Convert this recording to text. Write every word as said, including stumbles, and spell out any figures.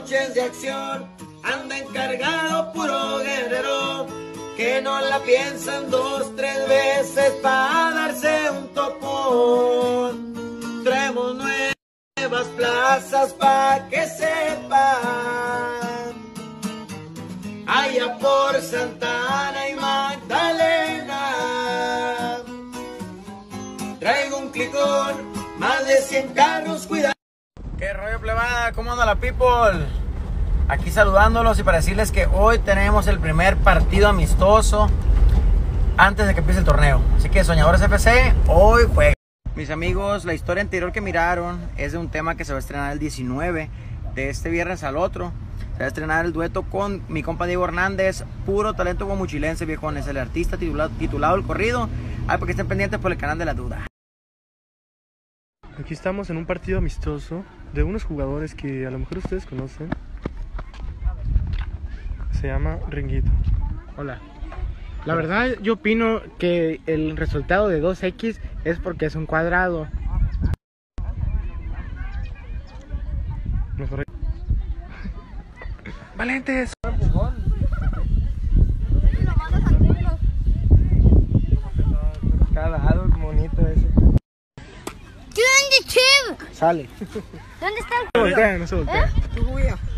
noches de acción, anda encargado puro guerrero, que no la piensan dos, tres veces para darse un topón. Traemos nuevas plazas pa' que sepan, allá por Santa Ana y Magdalena. Traigo un clicón, más de cien carros, cuidado. ¿Qué rollo, plebada? ¿Cómo anda la people? Aquí saludándolos y para decirles que hoy tenemos el primer partido amistoso antes de que empiece el torneo. Así que Soñadores F C, hoy juega. Mis amigos, la historia anterior que miraron es de un tema que se va a estrenar el diecinueve de este viernes al otro. Se va a estrenar el dueto con mi compa Diego Hernández, puro talento guamuchilense, viejones, el artista titulado, titulado El Corrido. Ay, porque estén pendientes por el canal de La Duda. Aquí estamos en un partido amistoso de unos jugadores que a lo mejor ustedes conocen. Se llama Ringuito. Hola. La verdad, yo opino que el resultado de dos equis es porque es un cuadrado. Mejor. ¡Valentes! Cada lado bonito ese. ¿Qué onda, Chev? Sale. ¿Dónde está el... No se voltea, no se voltea. ¿Eh?